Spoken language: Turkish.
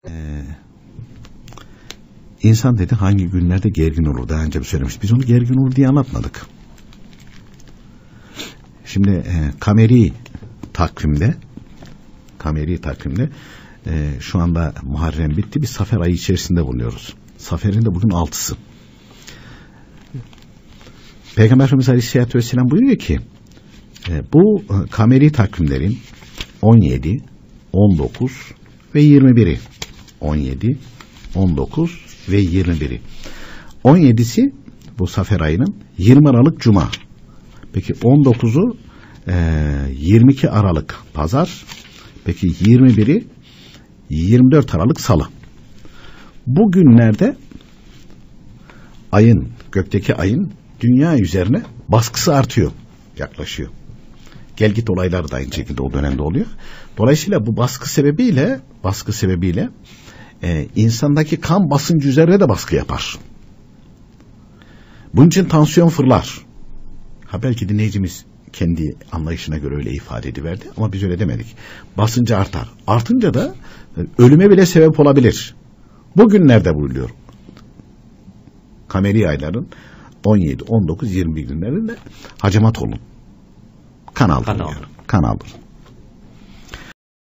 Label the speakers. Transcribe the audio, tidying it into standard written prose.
Speaker 1: İnsan dedi hangi günlerde gergin olur, daha önce söylemiş. Biz onu gergin olur diye anlatmadık. Şimdi kameri takvimde şu anda Muharrem bitti, bir Safer ayı içerisinde bulunuyoruz. Safer'in de bugün 6'sı. Peygamber Efendimiz Aleyhisselatü Vesselam buyuruyor ki bu kameri takvimlerin 17, 19 ve 21'i 17, 19 ve 21'i 17'si bu Safer ayının 20 Aralık Cuma. Peki 19'u 22 Aralık Pazar. Peki 21'i 24 Aralık Salı. Bu günlerde gökteki ayın dünya üzerine baskısı artıyor, yaklaşıyor. Gelgit olayları da aynı şekilde o dönemde oluyor. Dolayısıyla bu baskı sebebiyle insandaki kan basıncı üzerine de baskı yapar. Bunun için tansiyon fırlar. Belki dinleyicimiz kendi anlayışına göre öyle ifade ediverdi ama biz öyle demedik. Basıncı artar. Artınca da ölüme bile sebep olabilir. Bugünlerde bulunuyor. Kameri ayların 17, 19, 21 günlerinde hacamat olun. Kan aldırın.